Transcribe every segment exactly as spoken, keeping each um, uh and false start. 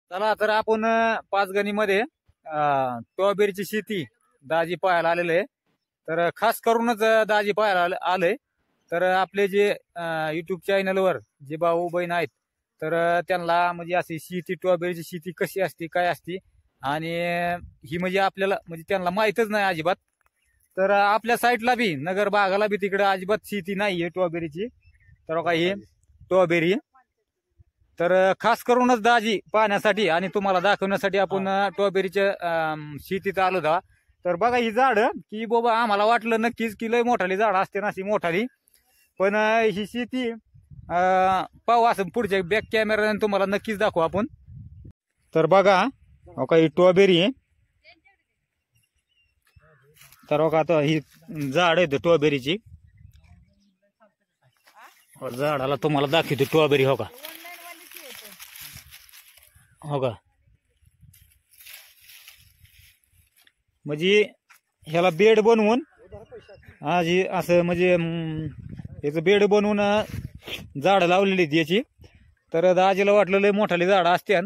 चला तर आपण पाचगणीमध्ये स्ट्रॉबेरीची शेती दाजी पाहायला आलेले आहे. तर खास करूनच दाजी पाहायला आलंय. तर आपले जे युट्यूब चॅनलवर जे भाऊ बहीण आहेत तर त्यांना म्हणजे अशी शेती स्ट्रॉबेरीची शेती कशी असते काय असते आणि ही म्हणजे आपल्याला म्हणजे त्यांना माहीतच नाही अजिबात. तर आपल्या साईडला बी नगर भागाला बी तिकडे अजिबात शेती नाहीये स्ट्रॉबेरीची. तर काही स्ट्रॉबेरी तर खास करूनच दाजी पाहण्यासाठी आणि तुम्हाला दाखवण्यासाठी आपण स्ट्रॉबेरीच्या शेतीत आलो होता. तर बघा ही झाड की बाबा आम्हाला वाटलं नक्कीच की लय मोठाली झाड असते ना अशी मोठाली, पण ही शेती पाहू असं पुढच्या बॅक कॅमेराने तुम्हाला नक्कीच दाखवू आपण. तर बघा काही स्ट्रॉबेरी तर बघा आता ही झाड आहे स्ट्रॉबेरीची. झाडाला तुम्हाला दाखवतो स्ट्रॉबेरी. हो का हो का म्हणजे ह्याला बेड बनवून आज असं म्हणजे याचं बेड बनवून झाड लावलेली आहेत याची. तर दाजीला वाटलं लय मोठाली झाड असते.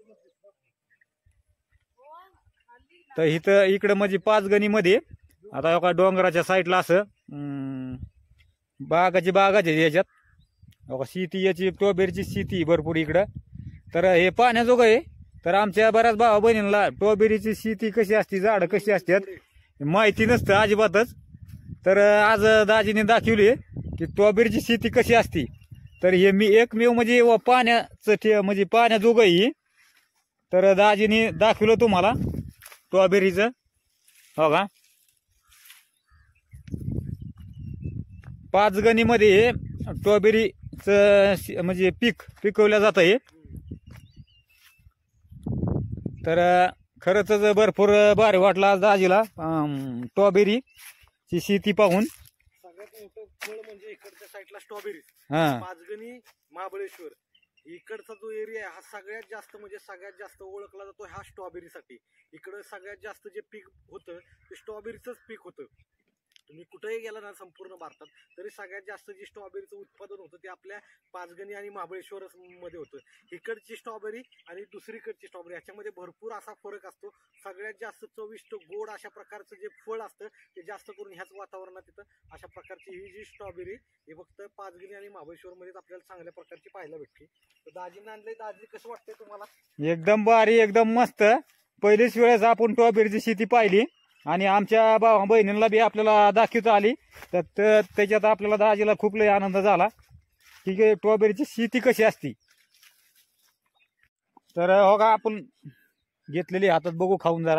तर इथं इकडं म्हणजे पाचगणीमध्ये आता का डोंगराच्या साईडला असं बागाची बागाच आहे याच्यात. शेती याची स्ट्रॉबेरीची शेती भरपूर इकडं. तर हे पाहण्याजोगं आहे. तर आमच्या बऱ्याच भावा बहिणींना स्ट्रॉबेरीची शेती कशी असते झाडं कशी असतात माहिती नसतं अजिबातच. तर आज दाजीने दाखवली की स्ट्रॉबेरीची शेती कशी असते. तर हे मी एकमेव म्हणजे पाण्याचं म्हणजे पाण्याजोगं आहे. तर दाजीने दाखवलं तुम्हाला स्ट्रॉबेरीचं. हो का पाचगणीमध्ये स्ट्रॉबेरीचं म्हणजे पीक पिकवलं जात आहे. तर खरंच भरपूर भारी वाटला दाजीला स्ट्रॉबेरीची शेती पाहून. सगळ्यात मोठं फळ म्हणजे इकडच्या साईडला स्ट्रॉबेरी. हा पाचगणी महाबळेश्वर इकडचा जो एरिया आहे हा सगळ्यात जास्त म्हणजे सगळ्यात जास्त ओळखला जातो ह्या स्ट्रॉबेरीसाठी. इकडं सगळ्यात जास्त जे पीक होतं ते स्ट्रॉबेरीचंच पीक होतं. तुम्ही कुठेही गेला ना संपूर्ण भारतात तरी सगळ्यात जास्त जे स्ट्रॉबेरीचं उत्पादन होतं ते आपल्या पाचगणी आणि महाबळेश्वर मध्ये होतं. इकडची स्ट्रॉबेरी आणि दुसरीकडची स्ट्रॉबेरी ह्याच्यामध्ये भरपूर असा फरक असतो. सगळ्यात जास्त चविष्ट गोड अशा प्रकारचं जे फळ असतं ते जास्त करून ह्याच वातावरणात तिथं अशा प्रकारची ही जी स्ट्रॉबेरी हे फक्त पाचगणी आणि महाबळेश्वर मध्येच आपल्याला चांगल्या प्रकारची पाहायला भेटते. तर दाजीने आणलंय. दाजी कसं वाटतंय तुम्हाला? एकदम भारी एकदम मस्त. पहिलीच वेळेस आपण स्ट्रॉबेरीची शेती पाहिली आणि आमच्या भावा बहिणींना बी आपल्याला दाखवता आली. तर त्याच्यात आपल्याला दाजीला खूप लय आनंद झाला की स्ट्रॉबेरीची शेती कशी असती. तर हो का आपण घेतलेली हातात बघू खाऊन जरा.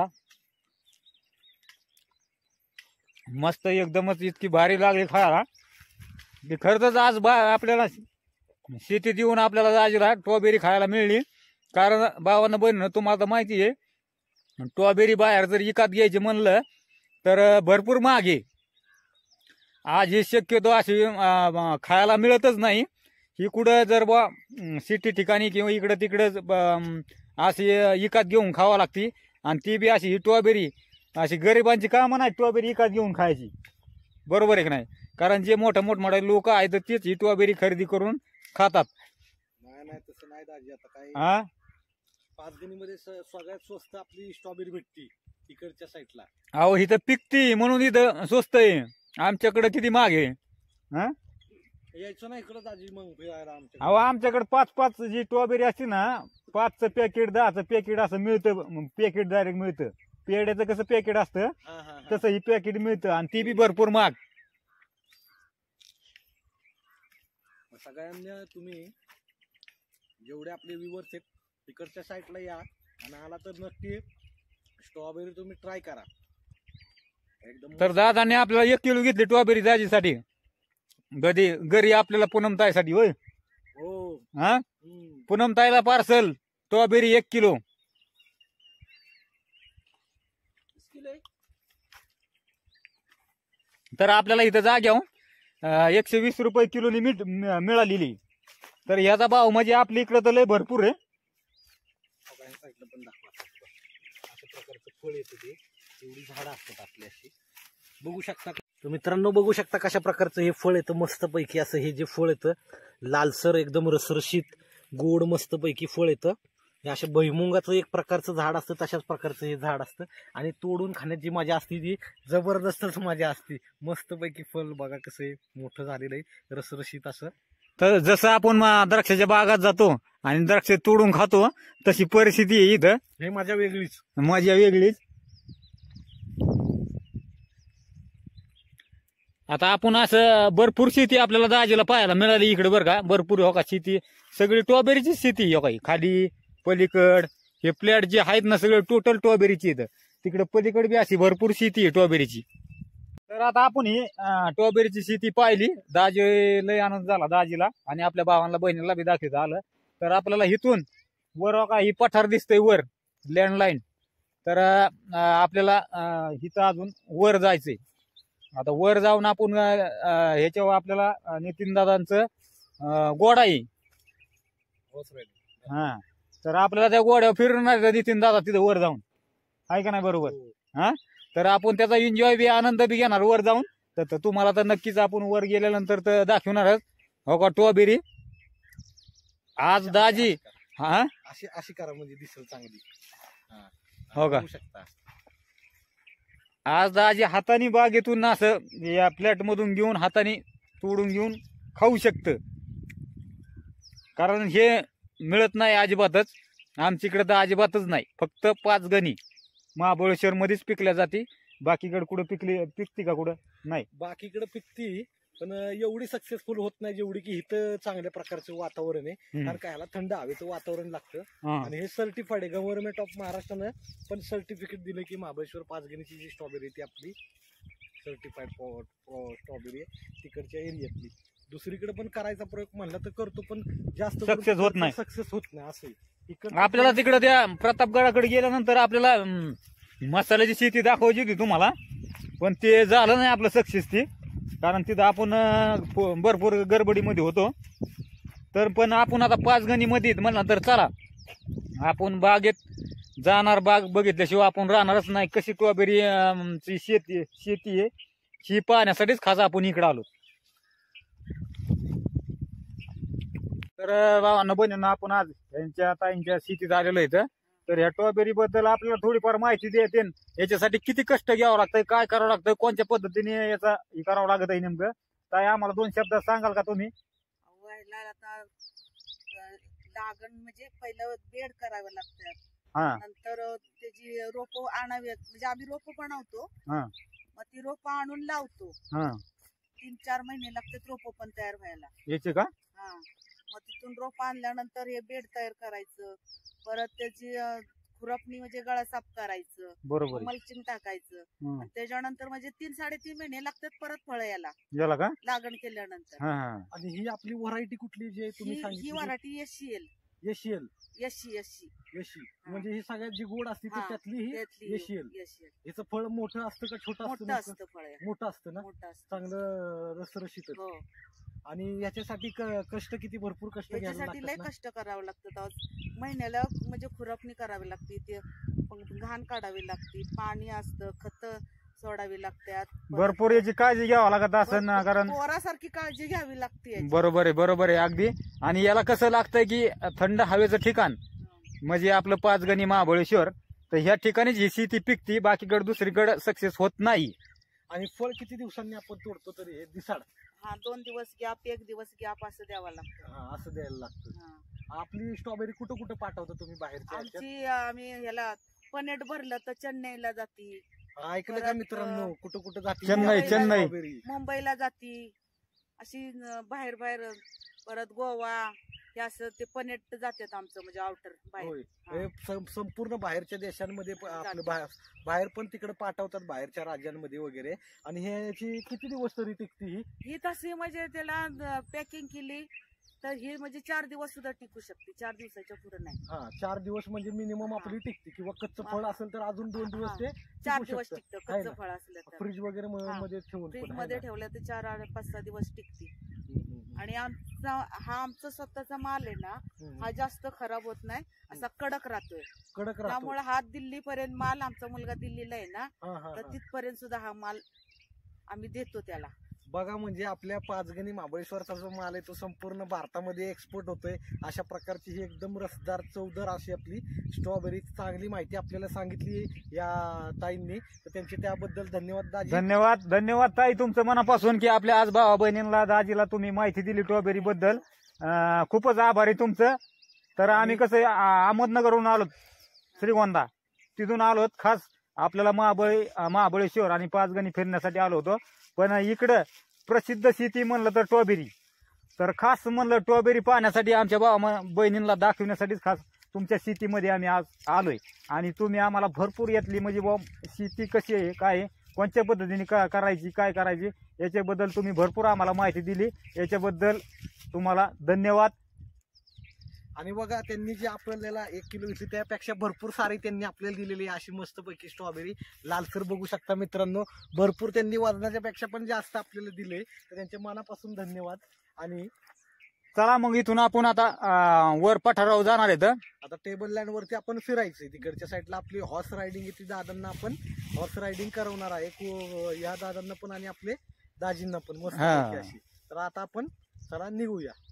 मस्त एकदमच इतकी भारी लागली खायला की खरंच आज बा आपल्याला शेतीत येऊन आपल्याला दाजीला स्ट्रॉबेरी खायला मिळली. कारण भावांना बहिणीनं तुम्हाला तर माहिती आहे स्ट्रॉबेरी बाहेर जर विकत घ्यायची म्हणलं तर भरपूर महाग आहे. आज हे शक्यतो अशी खायला मिळतच नाही. ही कुठं जर बा सिटी ठिकाणी किंवा इकडं तिकडं अशी विकत घेऊन खावा लागती. आणि ती बी अशी ही स्ट्रॉबेरी अशी गरिबांची कामं नाही स्ट्रॉबेरी विकत घेऊन खायची. बरोबर आहे की नाही? कारण जे मोठे मोठमोठे लोक आहेत तेच ही स्ट्रॉबेरी खरेदी करून खातात. नाही नाही तसं नाही दाजी. आता काय हा पाचगणीमध्ये सगळ्यात स्वस्त आपली स्ट्रॉबेरी भेटती इकडच्या साईडला. अहो इथं पिकती म्हणून इथं स्वस्त आहे. आमच्याकडे किती महाग आहे. हा यायचं ना इकडं दाजी मग फिरायला आमच्या. अहो आमच्याकडे पाच पाच जी स्ट्रॉबेरी असते ना पाचचं पॅकेट दहाचं पॅकेट असं मिळतं. पॅकेट डायरेक्ट मिळतं. पेड्याचं कसं पॅकेट असतं तसं ही पॅकेट मिळतं आणि ती बी भरपूर महाग. सगळ्यांना तुम्ही जेवढे आपले व्ह्यूअर्स आहेत तिकडच्या साईडला या आणि आला तर नक्की स्ट्रॉबेरी तुम्ही ट्राय करा एकदम. तर दादाने आपल्याला एक किलो घेतली स्ट्रॉबेरी दाजीसाठी. कधी घरी आपल्याला पूनमताईसाठी होय. हो हा पूनमताईला पार्सल स्ट्रॉबेरी एक किलो. तर आपल्याला इथं जाग्यावर एकशे वीस रुपये किलोनी मीठ मिळालेली. तर ह्याचा भाव म्हणजे आपल्या इकडं तर लय भरपूर आहे. पण दाखवा अशा प्रकारचं फळ येतं ते एवढी झाडं असतात आपल्याशी. बघू शकता तर मित्रांनो बघू शकता कशा प्रकारचं हे फळ येतं. मस्तपैकी असं हे जे फळ येतं लालसर एकदम रसरशीत गोड मस्तपैकी फळ येतं. हे अशा भुईमुगाचं एक प्रकारचं झाड असतं, तशाच प्रकारचं हे झाड असतं आणि तोडून खाण्याची मजा असते ती जबरदस्तच मजा असते. मस्तपैकी फळ बघा कसं आहे, मोठं झालेलं आहे, रसरशीत असं. तर जसं आपण मा- द्राक्षाच्या बागात जातो आणि द्राक्ष तोडून खातो तशी परिस्थिती आहे इथं. हे मजा वेगळीच. मजा वेगळीच. आता आपण असं भरपूर शेती आपल्याला दाजीला पाहायला मिळाली इकडे बरं का. भरपूर हो का शेती, सगळी टॉबेरीची शेती हो का. खाली पलीकड हे प्लॅट जे आहेत ना सगळे टोटल टॉबेरीची इथं. तिकडे पलीकड बी अशी भरपूर शेती आहे टॉबेरीची. तर आता आपण ही अं, टॉबेरीची शेती पाहिली. दाजी लय आनंद झाला दाजीला आणि आपल्या भावांना बहिणीला बी दाखवता आलं. तर आपल्याला इथून वर हो का ही पठार दिसतंय वर लँडलाईन. तर अं, आपल्याला अं, इथं अजून वर जायचंय. आता वर जाऊन आपण अं, ह्याच्यावर आपल्याला नितीन दादांचं गोडा आहे. हा, तर आपल्याला त्या गोड्यावर फिरणार नितीन दादा तिथं वर जाऊन, आहे का नाही बरोबर. हा, तर आपण त्याचा एन्जॉय बी आनंद बी घेणार वर जाऊन. तर तर तुम्हाला तर नक्कीच आपण वर गेल्यानंतर तर दाखवणारच हो का टॉबेरी. आज दाजी हा अशी अशी करा म्हणजे दिसेल चांगली. हो का. बघू शकता. आज दाजी हाताने बागेतून असं या प्लेट मधून घेऊन हाताने तोडून घेऊन खाऊ शकतं. कारण हे मिळत नाही अजिबातच. आमच्याकडे तर अजिबातच नाही. फक्त पाच गणी महाबळेश्वर मध्येच पिकल्या जाते. बाकीकडे कुठं पिकली पिकती का कुठं नाही. बाकीकडे पिकती पण एवढी सक्सेसफुल होत नाही जेवढी की इथं चांगल्या प्रकारचं वातावरण आहे. कारण काय ह्याला थंड हवेचं वातावरण लागतं हा. आणि हे सर्टिफाईड आहे गव्हर्नमेंट ऑफ महाराष्ट्रानं पण सर्टिफिकेट दिलं की महाबळेश्वर पाचगणीची जी स्ट्रॉबेरी ती आपली सर्टिफाईड स्ट्रॉबेरी आहे तिकडच्या एरियातली. दुसरीकडे पण करायचा प्रयोग म्हणला तर करतो पण जास्त Success होत नाही. सक्सेस होत नाही असं इकडं आपल्याला तिकडे त्या प्रतापगडाकडे गेल्यानंतर आपल्याला अं, मसाल्याची शेती दाखवायची होती तुम्हाला, पण ते झालं नाही आपलं सक्सेस ती. कारण तिथं आपण अं, प- भरपूर गडबडीमध्ये होतो. तर पण आपण आता पाच गणीमध्ये म्हणलं तर चला आपण बागेत जाणार. बाग बघितल्याशिवाय आपण राहणारच नाही. कशी स्ट्रॉबेरी अं, ची शेती शेती आहे ही पाहण्यासाठीच खास आपण इकडे आलो. तर भावांना बहिणींना आपण आज यांच्या ताईंच्या शेतीत आलेलो इथं. तर ह्या स्ट्रॉबेरी बद्दल आपल्याला थोडीफार माहिती देते. याच्यासाठी किती कष्ट घ्यावं लागतंय, काय करावं लागतंय, कोणत्या पद्धतीने याचा हे करावं लागत आहे नेमकं. ताई आम्हाला दोन शब्दात सांगाल का तुम्ही. व्हायला आता अं, लागण म्हणजे पहिलं बेड करावं लागतात. हा नंतर त्याची रोपं आणावी म्हणजे आम्ही रोपं बनवतो. हा मग ती रोपं आणून लावतो. हा तीन चार महिने लागतात रोपं पण तयार व्हायला. याचे का. हा, मग तिथून रोपं आणल्यानंतर हे बेड तयार करायचं. परत त्याची अं, खुरपणी म्हणजे गळा साफ करायचं, बरोबर आहे. मल्चिंग टाकायचं. हं. आणि त्याच्यानंतर म्हणजे तीन साडेतीन महिने लागतात परत फळ याला याला का. लागण केल्यानंतर. हा हा आणि ही आपली व्हरायटी कुठली जे तुम्ही ही ही सांगितली व्हरायटी एशियल एशियल यशी यशी यशी म्हणजे ही सगळ्यात जी गोड असते ती हा, त्यातली ही त्यातली एशियल. यशियल याचं फळ मोठं असतं का छोटं असतं मोठं नेमकं? असतं फळ हे. मोठं असतं ना. मोठं असतं. चांगलं रसरशीत. हो, आणि याच्यासाठी क- कष्ट किती भरपूर कष्ट घ्यायला याच्यासाठी लय लागतात ना. कष्ट करावं लागतं. आज महिन्याला म्हणजे खुरपणी करावी लागते, ते मग घाण काढावी लागते, पाणी असतं, खत सोडावी लागतात. परत भरपूर याची काळजी घ्यावं लागत असेल ना. भरपूर कारण पोरासारखी काळजी घ्यावी लागते याची. बरोबर आहे बरोबर आहे अगदी. आणि याला कसं लागतंय की थंड हवेचं ठिकाण हं. म्हणजे आपलं पाच गणी महाबळेश्वर. तर ह्या ठिकाणीच ही शेती पिकती, बाकीकडे दुसरीकडे सक्सेस होत नाही. आणि फळ किती दिवसांनी आपण तोडतो तरी हे दिसाड हा, दोन दिवस गॅप एक दिवस गॅप असं द्यावं लागतं. हा, असं द्यायला लागतं. हा. आपली स्ट्रॉबेरी कुठं कुठं पाठवता तुम्ही बाहेरच्या ह्याच्यात? आमची आम्ही ह्याला पनेट भरलं तर चेन्नईला जाती, ऐकलं का परत, मित्रांनो कुठं कुठं जाते चेन्नई, चेन्नई. स्ट्रॉबेरी. मुंबईला जाती, अशी अं, बाहेर बाहेर परत गोवा हे असं ते पनेट जातात आमचं म्हणजे आउटर बाहेर. होय. हा. हे सं- संपूर्ण बाहेरच्या देशांमध्ये प- आपलं जाते. बाहेर बाहेर पण तिकडे पाठवतात बाहेरच्या राज्यांमध्ये वगैरे. आणि ह्याची किती दिवस तरी टिकते ही? ही तशी म्हणजे त्याला पॅकिंग केली तर ही म्हणजे चार दिवस सुद्धा टिकू शकते, चार दिवसाच्या पुढे नाही. हा, चार दिवस म्हणजे मिनिमम आपली टिकते. किंवा कच्चं फळ हा. असेल तर अजून दोन दिवस हा. ते चार टिकू दिवस शकतं. टिकतं आहे कच्चं ना? फळ असलं तर. फ्रीज वगैरे म- हा. मध्ये ठेवून फ्रीज पण आहे मध्ये ना? ठेवलं तर चार आठ- पाच सहा दिवस टिकते. हम्म, हम्म, हम्म. आणि आमचा हा आमचा स्वतःचा माल आहे ना, हम्म. हा जास्त खराब होत नाही, असा कडक राहतोय. कडक राहतो. त्यामुळे हा दिल्ली पर्यंत माल, आमचा मुलगा दिल्लीला आहे ना, हा, हा, तर हा. तिथपर्यंत सुद्धा हा माल आम्ही देतो त्याला. बघा म्हणजे आपल्या पाचगणी महाबळेश्वरचा जो माल आहे तो संपूर्ण भारतामध्ये एक्सपोर्ट होतोय. अशा प्रकारची ही एकदम रसदार चवदार अशी आपली स्ट्रॉबेरी चांगली माहिती आपल्याला सांगितली या ताईंनी, तर त्यांचे त्याबद्दल धन्यवाद दाजी. धन्यवाद धन्यवाद ताई तुमचं मनापासून की आपल्या आज भावा बहिणींना दाजीला तुम्ही माहिती दिली स्ट्रॉबेरी बद्दल. अं, खूपच आभारी तुमचं. तर आम्ही कसं आ- अहमदनगरहून आलो श्रीगोंदा तिथून आलो खास आपल्याला महाबळी महाबळेश्वर आणि पाचगणी फिरण्यासाठी आलो होतो. पण इकडं प्रसिद्ध शेती म्हणलं तर स्ट्रॉबेरी, तर खास म्हणलं स्ट्रॉबेरी पाहण्यासाठी आमच्या भावा बहिणींना दाखवण्यासाठीच खास तुमच्या शेतीमध्ये आम्ही आज आलोय. आणि तुम्ही आम्हाला भरपूर यातली म्हणजे बा शेती कशी आहे काय आहे, कोणत्या पद्धतीने का करायची काय करायची याच्याबद्दल तुम्ही भरपूर आम्हाला माहिती दिली. याच्याबद्दल तुम्हाला धन्यवाद. आणि बघा त्यांनी जे आपल्याला एक किलो घेतली त्यापेक्षा भरपूर सारी त्यांनी आपल्याला दिलेली अशी मस्तपैकी स्ट्रॉबेरी लालसर बघू शकता मित्रांनो. भरपूर त्यांनी वजनाच्या पेक्षा पण जास्त आपल्याला दिले, तर त्यांच्या मनापासून धन्यवाद. आणि चला मग इथून आपण आता अं, वर पठारावर जाणार आहेत. आता टेबल लँड वरती आपण फिरायचंय. तिकडच्या साईडला आपली हॉर्स रायडिंग आहे, ती दादांना आपण हॉर्स रायडिंग करवणार आहे. को- या दादांना पण आणि आपले दाजींना पण मस्त हा. अशी. तर आता आपण चला निघूया.